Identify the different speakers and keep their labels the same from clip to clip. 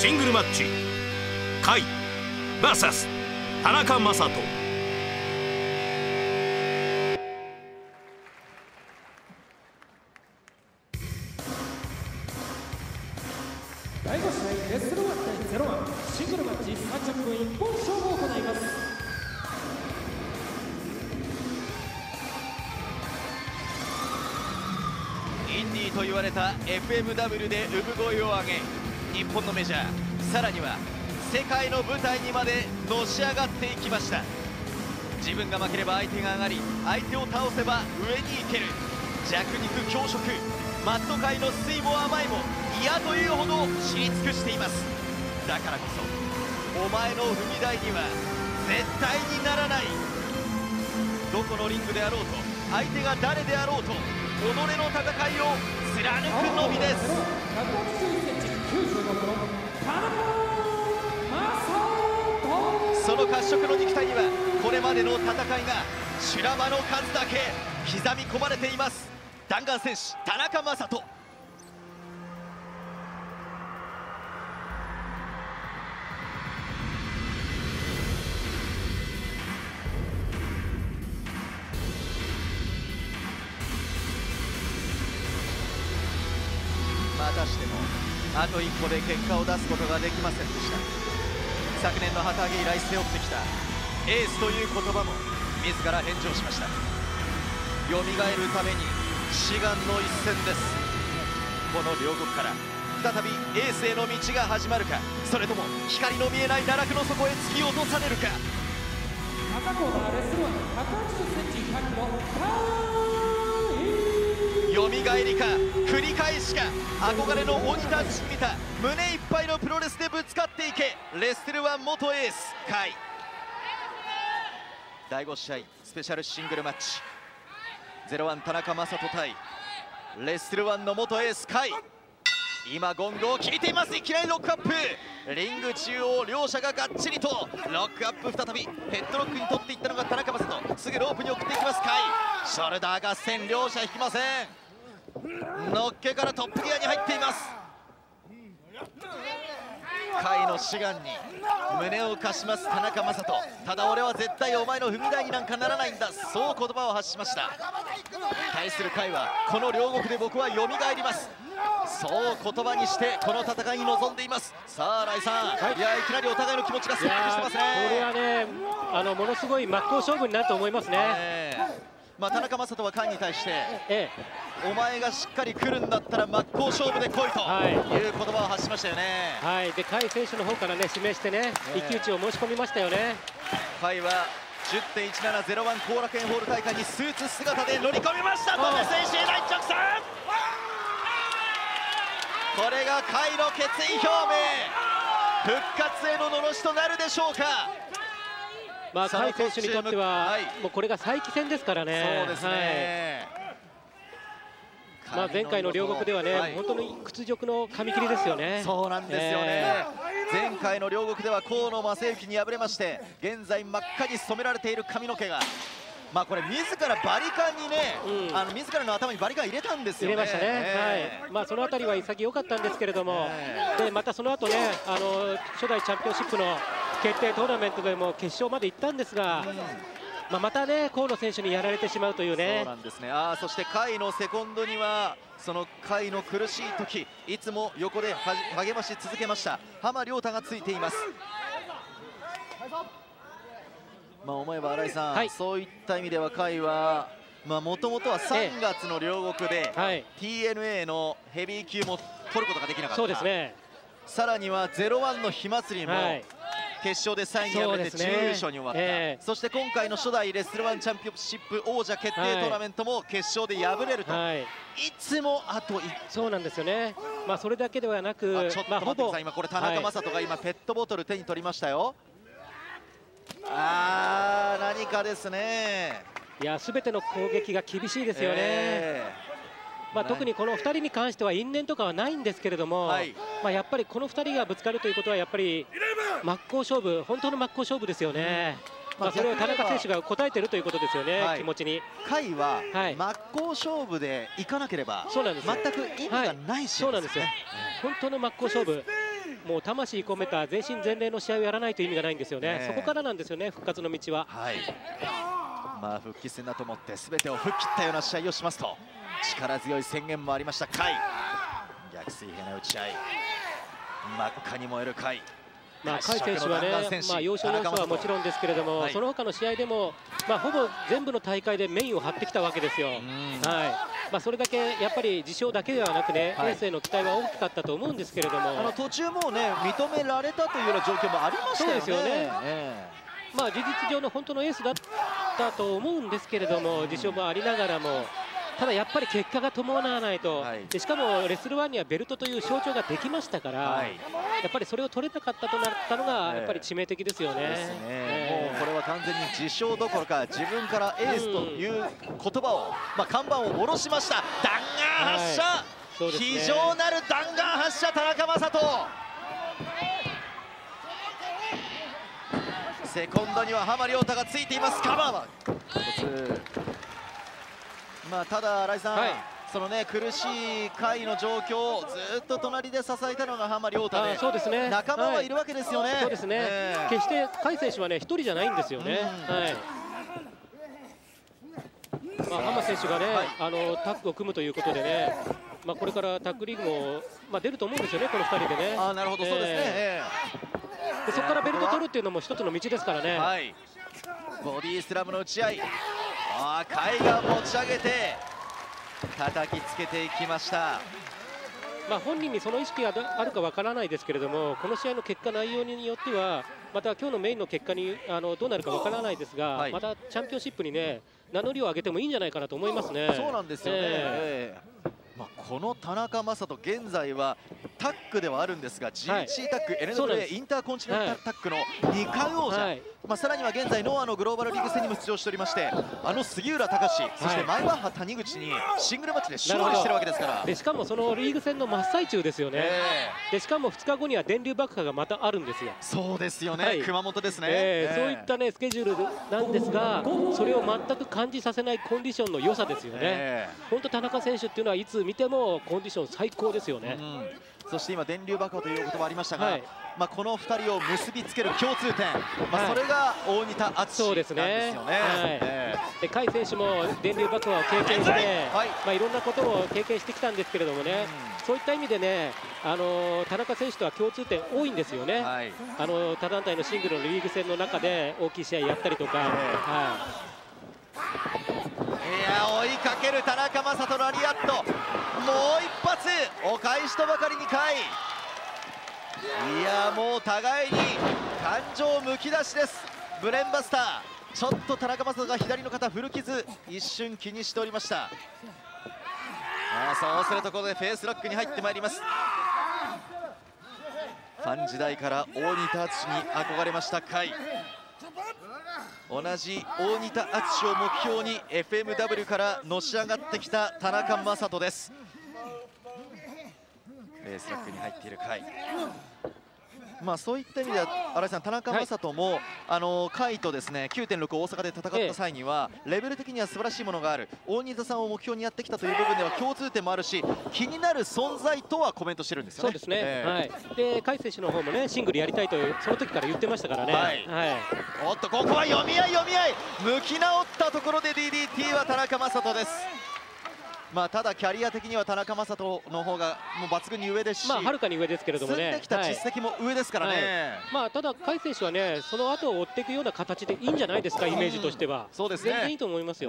Speaker 1: シングルマッチ甲斐 VS 田中将人。
Speaker 2: 第5試合レスル1対01シングルマッチ30分一本勝負を行います。
Speaker 3: インディーと言われた FMW で産声を上げ、日本のメジャー、さらには世界の舞台にまでのし上がっていきました。自分が負ければ相手が上がり、相手を倒せば上に行ける弱肉強食、マット界の酸いも甘いも嫌というほど知り尽くしています。だからこそお前の踏み台には絶対にならない。どこのリングであろうと、相手が誰であろうと、己の戦いを貫くのみです。その褐色の肉体にはこれまでの戦いが修羅場の数だけ刻み込まれています。弾丸戦士田中将人。またしてもあと一歩で結果を出すことができませんでした。昨年の旗揚げ以来背負ってきたエースという言葉も自ら返上しました。蘇るために志願の一戦です。この両国から再びエースへの道が始まるか、それとも光の見えない奈落の底へ突き落とされるか。
Speaker 2: 赤コーナーレスル1 180cm100キロ
Speaker 3: よみがえりか繰り返しか、憧れの鬼たち見た胸いっぱいのプロレスでぶつかっていけ、レステル1元エース甲斐。第5試合スペシャルシングルマッチ、01田中将人対レステル1の元エース甲斐。今ゴングを聞いています。いきなりロックアップ、リング中央両者ががっちりとロックアップ、再びヘッドロックに取っていったのが田中将人。すぐロープに送っていきます甲斐。ショルダー合戦、両者引きません。のっけからトップギアに入っています。甲斐の志願に胸を貸します田中将人。ただ俺は絶対お前の踏み台になんかならないんだ、そう言葉を発しました。対する甲斐はこの両国で僕は蘇ります、そう言葉にしてこの戦いに臨んでいます。さあ新井さん、いやいきなりお互いの気持ちが切迫してますね。
Speaker 4: これはね、ものすごい真っ向勝負になると思いますね。
Speaker 3: 田中将人は甲斐に対して、お前がしっかり来るんだったら真っ向勝負で来いという言葉を発しましたよね。
Speaker 4: はい、で甲斐選手の方からね指名してね、一騎打ちを申し込みましたよね。
Speaker 3: 甲斐は 10.1701 後楽園ホール大会にスーツ姿で乗り込みました。戸辺選手へ大直線、これが甲斐の決意表明、復活へののろしとなるでしょうか。
Speaker 4: 甲斐選手にとっては、もうこれが再起戦ですからね。
Speaker 3: そうですね、
Speaker 4: 前回の両国ではね、本当に屈辱の紙切りですよね。
Speaker 3: そうなんですよね、前回の両国では河野正幸に敗れまして、現在真っ赤に染められている髪の毛が、これ自らバリカンにね、自らの頭にバリカン入れたんですよね。
Speaker 4: 入れましたね。はい。そのあたりは潔かったんですけれども、でまたその後ね、初代チャンピオンシップの決定トーナメントでも決勝まで行ったんですが、またね河野選手にやられてしまうというね。
Speaker 3: そうなんですね。そして甲斐のセコンドにはその甲斐の苦しい時、いつも横で励まし続けました浜亮太がついています。思えば新井さん、そういった意味では甲斐はもともとは3月の両国で TNA のヘビー級も取ることができなかった。
Speaker 4: そうですね。
Speaker 3: さらには01の火祭りも決勝で3位に敗れて準優勝に終わった、そして今回の初代レスル1チャンピオンシップ王者決定トーナメントも決勝で敗れると、いつもあと
Speaker 4: そうなんですよね。それだけではなく、
Speaker 3: ちょっと待ってください、今これ田中将人が今ペットボトル手に取りましたよ。何かですね。
Speaker 4: いや、すべての攻撃が厳しいですよね。特にこの2人に関しては因縁とかはないんですけれども、やっぱりこの2人がぶつかるということはやっぱり真っ向勝負、本当の真っ向勝負ですよね。それを田中選手が応えているということですよね、気持ちに。
Speaker 3: 甲斐は真っ向勝負でいかなければ全く意味がないし、
Speaker 4: そうなんですよ。本当の真っ向勝負。 もう魂込めた全身全霊の試合をやらないと意味がないんですよね。そこからなんですよね、復活の道は。
Speaker 3: はい、まあ復帰戦だと思って全てを吹っ切ったような試合をしますと力強い宣言もありました甲斐。逆水平な打ち合い、真っ赤に燃える甲斐。
Speaker 4: 甲斐選手はね、要所要所はもちろんですけれども、その他の試合でも、ほぼ全部の大会でメインを張ってきたわけですよ。それだけやっぱり自称だけではなくね、エースへの期待は大きかったと思うんですけれども、
Speaker 3: 途中もうね認められたというような状況もありましたよね。
Speaker 4: そうですよね。事実上の本当のエースだったと思うんですけれども、自称もありながらも。ただやっぱり結果が伴わないと、でしかもレスル1にはベルトという象徴ができましたから、やっぱりそれを取れなかったとなったのがやっぱり致命的ですよね。
Speaker 3: もうこれは完全に自称どころか自分からエースという言葉を、看板を下ろしました。弾丸発射、非常なる弾丸発射、田中将人。セコンドには浜亮太がついています。カバーはただ新井さん、そのね苦しい甲斐の状況をずっと隣で支えたのが浜亮太で、
Speaker 4: そうですね、
Speaker 3: 仲間はいるわけですよね。
Speaker 4: そうですね、決して甲斐選手はね一人じゃないんですよね。浜選手がね、タッグを組むということでね、これからタッグリーグも、出ると思うんですよね、この2人でね。
Speaker 3: なるほど、そうですね。
Speaker 4: でそこからベルト取るっていうのも一つの道ですからね。
Speaker 3: ボディースラムの打ち合い、甲斐が持ち上げて叩きつけていきました。
Speaker 4: 本人にその意識があるかわからないですけれども、この試合の結果内容によってはまた今日のメインの結果にどうなるかわからないですが、またチャンピオンシップにね名乗りを上げてもいいんじゃないかなと思いますね。
Speaker 3: そうなんですよね。この田中将人、現在はタッグではあるんですが GHC タッグ、NWA インターコンチネンタルタッグの2回王者、さらには現在ノアのグローバルリーグ戦にも出場しておりまして、杉浦隆、そして前バッハ谷口にシングルマッチで勝利してるわけですから。
Speaker 4: でしかもそのリーグ戦の真っ最中ですよね。でしかも2日後には電流爆破がまたあるんですよ。
Speaker 3: そうですよね、熊本ですね。
Speaker 4: そういったねスケジュールなんですが、それを全く感じさせないコンディションの良さですよね。本当田中選手っていうのはいつ見てもコンディション最高ですよね。
Speaker 3: そして今電流爆破という言葉ありましたが、この2人を結びつける共通点、それが大仁田敦なんですよね。
Speaker 4: で甲斐選手も電流爆破を経験して、いろんなことを経験してきたんですけれどもね、そういった意味でね、田中選手とは共通点多いんですよね。他団体のシングルのリーグ戦の中で大きい試合やったりとか。
Speaker 3: 追いかける田中将人のラリアット、もう一発お返しとばかりに甲斐、もう互いに感情むき出しです。ブレンバスター、ちょっと田中将人が左の肩古傷一瞬気にしておりました。そうするところでフェイスロックに入ってまいります。ファン時代から大仁田敦に憧れました甲斐、同じ大仁田敦を目標に FMW からのし上がってきた田中将人です。レースラックに入っている甲斐、そういった意味では新井さん、田中将人も、甲斐とですね 9.6 大阪で戦った際には、レベル的には素晴らしいものがある、大仁田さんを目標にやってきたという部分では共通点もあるし、気になる存在とはコメントしてるんですよね。
Speaker 4: そうですね。で甲斐選手の方もねシングルやりたいとその時から言ってましたからね。
Speaker 3: おっとここは読み合い向き直ったところで DDT は田中将人です。ただキャリア的には田中将人の方がもう抜群に上ですし、
Speaker 4: はるかに上ですけれどもね、
Speaker 3: 積んできた実績も上ですからね。
Speaker 4: ただ甲斐選手はねその後を追っていくような形でいいんじゃないですか、イメージとしては。
Speaker 3: そうですね、
Speaker 4: 全然いいと思いますよ。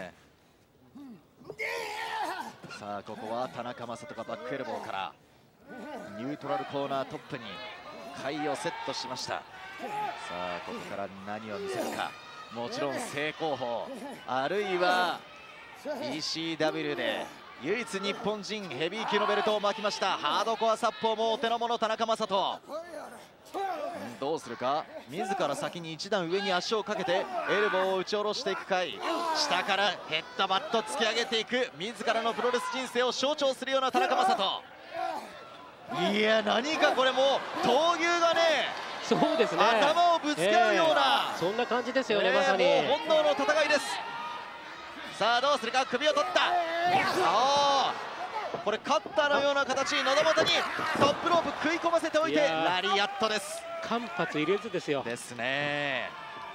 Speaker 3: さあここは田中将人がバックエルボーからニュートラルコーナートップに甲斐をセットしました。さあここから何を見せるか、もちろん正攻法、あるいはECW で唯一日本人ヘビー級のベルトを巻きましたハードコア殺法もお手の物田中将人、どうするか、自ら先に一段上に足をかけてエルボーを打ち下ろしていく甲斐、下からヘッドバット突き上げていく、自らのプロレス人生を象徴するような田中将人。いや何かこれもう闘牛がね、
Speaker 4: そうですね、
Speaker 3: 頭をぶつけ合うような、
Speaker 4: そんな感じですよね、まさに。
Speaker 3: もう本能の戦いです。さあどうするか、首を取った。 これカッターのような形に喉元にトップロープ食い込ませておいてラリアットです。
Speaker 4: 間髪入れずですよ。
Speaker 3: ですね。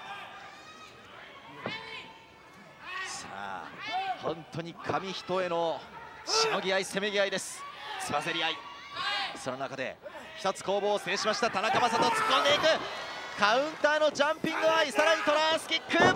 Speaker 3: さあ本当に紙一重のしのぎ合いせめぎ合いです。つばぜり合い、その中で一つ攻防を制しました田中将人。突っ込んでいくカウンターのジャンピングアイ、さらにトランスキック、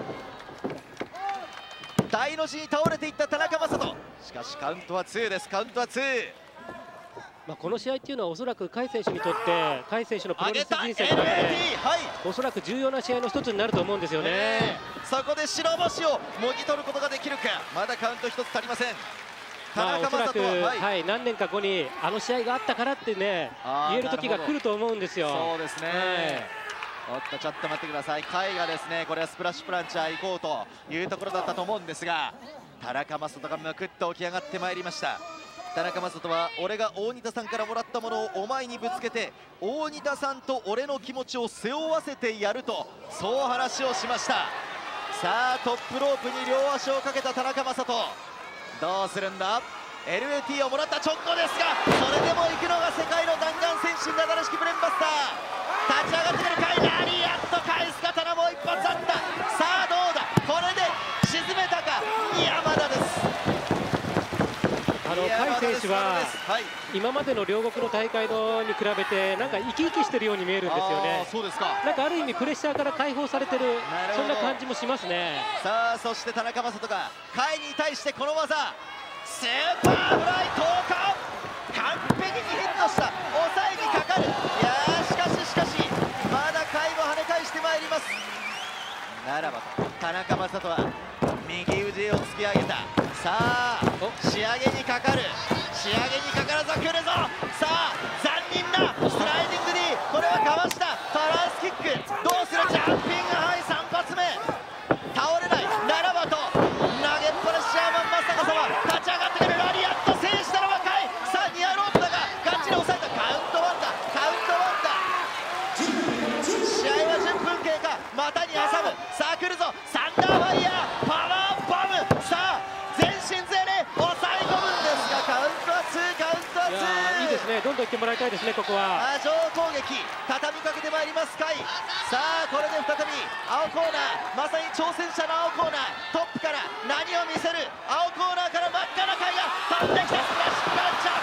Speaker 3: 大の字に倒れていった田中将人。しかしカウントは2です。カウントは2。
Speaker 4: この試合っていうのはおそらく甲斐選手にとって甲斐選手のプロレス人生にとって、おそらく重要な試合の一つになると思うんですよね。
Speaker 3: そこで白星をもぎ取ることができるか。まだカウント一つ足りません。
Speaker 4: おそらく、何年か後にあの試合があったからってね言える時が来ると思うんですよ。
Speaker 3: そうですね、おっとちょっと待ってください。甲斐がですねこれはスプラッシュプランチャー行こうというところだったと思うんですが、田中将人がむくっと起き上がってまいりました。田中将人は俺が大仁田さんからもらったものをお前にぶつけて大仁田さんと俺の気持ちを背負わせてやると、そう話をしました。さあトップロープに両足をかけた田中将人、どうするんだ。 LAT をもらった直後ですが、それでも行くのが世界の弾丸戦士なだらしきブレンバスター。立ち上がってくる甲斐、ラリアット返すか。ただもう一発あった。さあどうだ、これで沈めたか。山田です。
Speaker 4: 甲斐選手は今までの両国の大会のに比べてなんか生き生きしてるように見えるんですよね。
Speaker 3: そうですか。
Speaker 4: なんかある意味プレッシャーから解放されてる、そんな感じもしますね。
Speaker 3: さあそして田中将人が甲斐に対してこの技スーパーフライ投下、完璧にヒットした。抑えにかかる。いやーしかしまだ甲斐も跳ね返してまいります。ならばと田中将人は右腕を突き上げた。さあ仕上げにかかる。仕上げにかかるぞ、来るぞ。さあ残忍なスライディングにこれはかわした。トランスキックどうする。ジャンピングハイ3発目、倒れない。ならばと投げっぱなしシャーマン真っ逆さま、立ち上がってくる。ラリアット制したのは甲斐。さあニアロープだがガチで抑えた。カウントワンだ、カウントワンだ。試合は10分経過。股に挟む。さあ来るぞ、サンダーファイヤーパワーボム。さあ全身全霊抑え込むんですが、カウントは2、カウントは2。
Speaker 4: いいですね、どんどんいってもらいたいですね。ここは
Speaker 3: 上攻撃畳みかけてまいります甲斐。さあこれで再び青コーナー、まさに挑戦者の青コーナー、トップから何を見せる。青コーナーから真っ赤な甲斐が飛んできた。スプラッシュプランチャ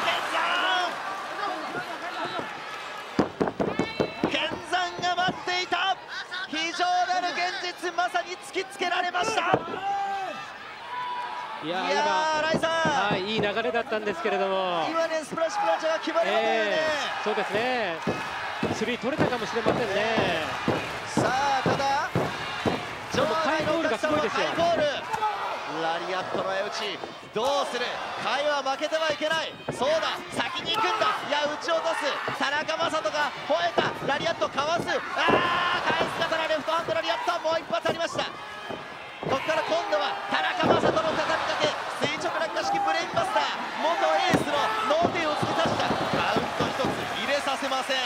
Speaker 3: ー剣山が待っていた。非常なる現実、まさに突きつけられました。いやーライさん、
Speaker 4: いい流れだったんですけれども、
Speaker 3: 今ねスプラッシュプランチャーが決まりましたよね。
Speaker 4: そうですね、スリー取れたかもしれませんね。
Speaker 3: さあただ
Speaker 4: 場内のお客さんはハイボール、
Speaker 3: ラリアットの江内どうする。甲斐は負けてはいけない。そうだ先に行くんだ。いや打ち落とす。田中将人が吠えた。ラリアットかわす。返す刀、レフトハンドラリアット、もう一発ありました。ここから今度は田中将人の畳みかけ、垂直落下式ブレインバスター、元エースの脳天を突き刺した。カウント一つ入れさせません。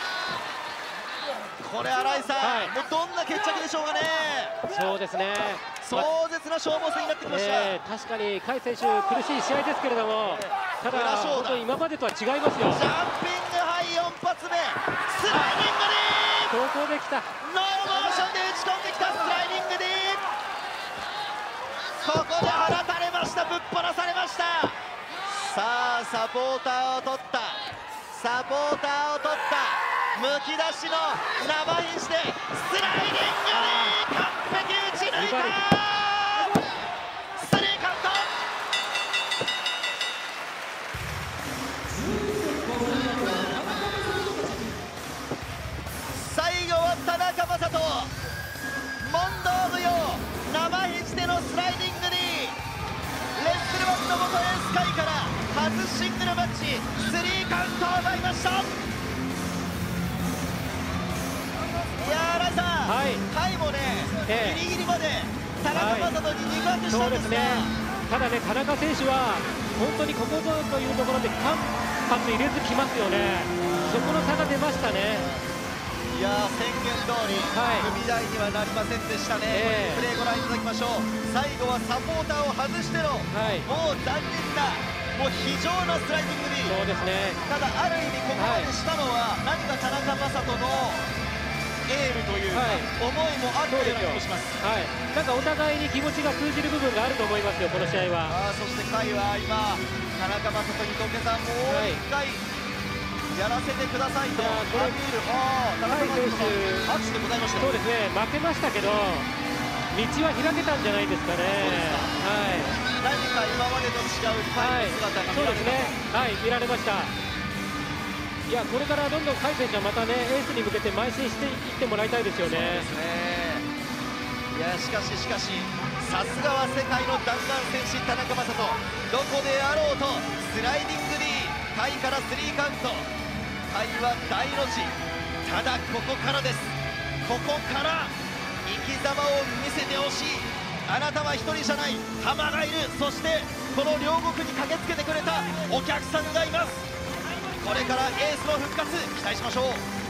Speaker 3: これ新井さん、もうどんな決着でしょうかね。
Speaker 4: そうですね、
Speaker 3: 壮絶な消耗戦になってきました。
Speaker 4: 確かに甲斐選手苦しい試合ですけれども、ただ本当に今までとは違いますよ。
Speaker 3: ジャンピングハイ4発目、スライディングディー、
Speaker 4: 高校できた。
Speaker 3: ノーモーションで打ち込んできたスライディングディー、ここで放たれました。ぶっ放されました。さあサポーターを取った、サポーターを取った、むき出しの生品してスライディングで完璧打ち抜いた。スリーカウント。最後は田中将人、問答無用生肘でのスライディングにレッスルマンの元エース甲斐から初シングルマッチスリーカウントを奪いました。いやーライさん、甲斐もね、ギリギリまで田中将人に肉薄したんですが、
Speaker 4: ただね田中選手は本当にここぞというところで間髪入れずきますよね。そこの差が出ましたね。
Speaker 3: いやー宣言通り、踏み台にはなりませんでしたね。プレーご覧いただきましょう。最後はサポーターを外しての、もう残忍な、 もう非常なスライディング D。
Speaker 4: そうですね。
Speaker 3: ただある意味ここまでしたのは、何か田中将人のエールというか、思いもあったような気もします。
Speaker 4: なんかお互いに気持ちが通じる部分があると思いますよ、この試合は。
Speaker 3: そして甲斐は今、田中将人に土下座、もう一回やらせてくださいとアピール。田中将人の拍手でございました。
Speaker 4: そうですね、負けましたけど、道は開けたんじゃないですかね。
Speaker 3: 何か今までと違う甲斐の姿が見られました。
Speaker 4: 見られました。いや、これからどんどん甲斐選手はまたね、エースに向けて邁進していってもらいたいですよね。
Speaker 3: いや、しかしさすがは世界の弾丸戦士田中将人。どこであろうとスライディング D、 甲斐からスリーカウント。甲斐は大の字。ただここからです。ここから生き様を見せてほしい。あなたは一人じゃない、浜がいる。そしてこの両国に駆けつけてくれたお客さんがいます。これからエースの復活期待しましょう。